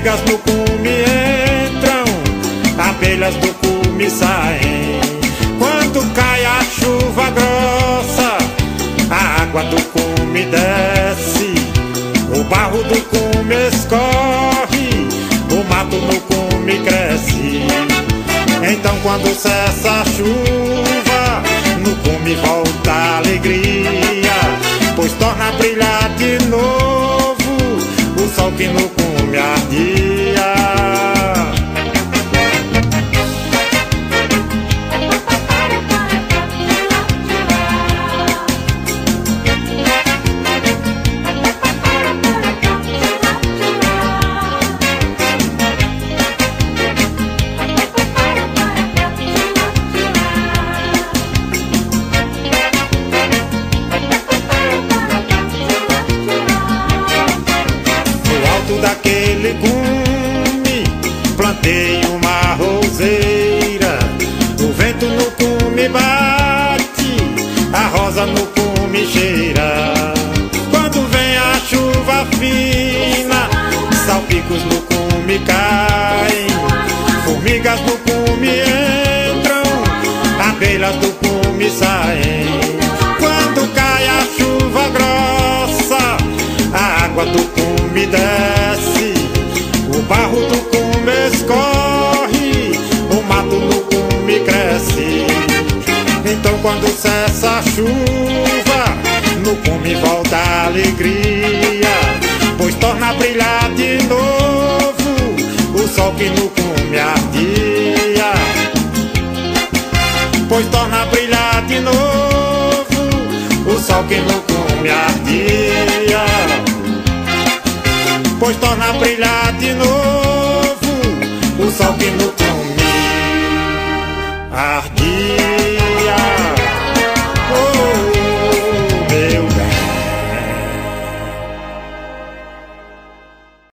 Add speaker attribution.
Speaker 1: Formigas no cume entram, abelhas do cume saem. Quando cai a chuva grossa, a água do cume desce, o barro do cume escorre, o mato no cume cresce. Então quando cessa a chuva, no cume volta a alegria, pois torna a brilhar de novo o sol que no cume ardia. Daquele cume plantei uma roseira, o vento no cume bate, a rosa no cume cheira. Quando vem a chuva fina, salpicos no cume caem, formigas no cume entram, abelhas do cume saem. Quando cai a chuva grossa, a água do cume desce, o barro do cume escorre, o mato no cume cresce. Então quando cessa a chuva, no cume volta a alegria, pois torna a brilhar de novo o sol que no cume ardia. Pois torna a brilhar de novo o sol que no cume ardia. Pois torna a brilhar de novo o sol que no cume